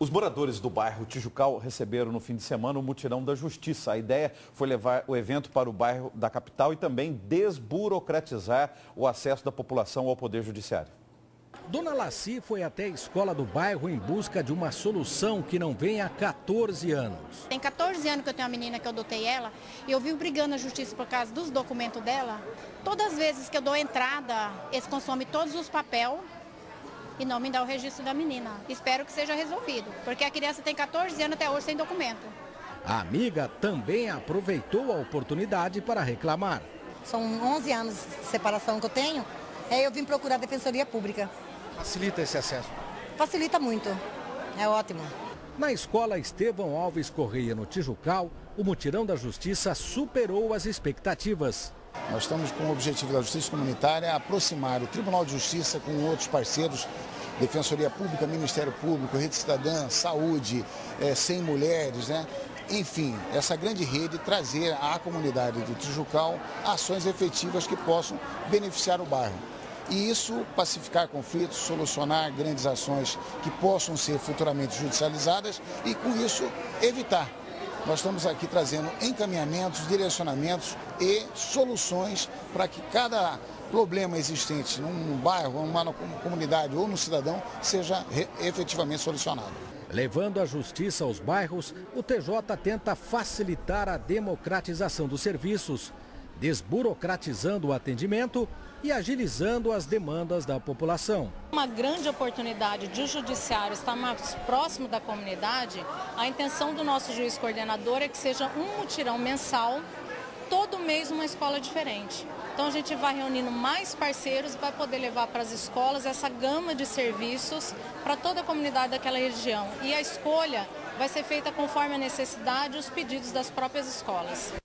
Os moradores do bairro Tijucal receberam no fim de semana o mutirão da Justiça. A ideia foi levar o evento para o bairro da capital e também desburocratizar o acesso da população ao Poder Judiciário. Dona Laci foi até a escola do bairro em busca de uma solução que não vem há 14 anos. Tem 14 anos que eu tenho uma menina que eu adotei ela e eu vivo brigando na justiça por causa dos documentos dela. Todas as vezes que eu dou entrada, eles consomem todos os papéis e não me dá o registro da menina. Espero que seja resolvido, porque a criança tem 14 anos até hoje sem documento. A amiga também aproveitou a oportunidade para reclamar. São 11 anos de separação que eu tenho, aí eu vim procurar a Defensoria Pública. Facilita esse acesso? Facilita muito, é ótimo. Na escola Estevão Alves Correia, no Tijucal, o mutirão da Justiça superou as expectativas. Nós estamos com o objetivo da Justiça Comunitária aproximar o Tribunal de Justiça com outros parceiros, Defensoria Pública, Ministério Público, Rede Cidadã, Saúde, 100 Mulheres, né? Enfim, essa grande rede trazer à comunidade do Tijucal ações efetivas que possam beneficiar o bairro. E isso, pacificar conflitos, solucionar grandes ações que possam ser futuramente judicializadas e, com isso, evitar. Nós estamos aqui trazendo encaminhamentos, direcionamentos e soluções para que cada problema existente num bairro, numa comunidade ou no cidadão seja efetivamente solucionado. Levando a justiça aos bairros, o TJ tenta facilitar a democratização dos serviços, desburocratizando o atendimento e agilizando as demandas da população. Uma grande oportunidade de o judiciário estar mais próximo da comunidade. A intenção do nosso juiz coordenador é que seja um mutirão mensal, todo mês uma escola diferente. Então a gente vai reunindo mais parceiros e vai poder levar para as escolas essa gama de serviços para toda a comunidade daquela região. E a escolha vai ser feita conforme a necessidade e os pedidos das próprias escolas.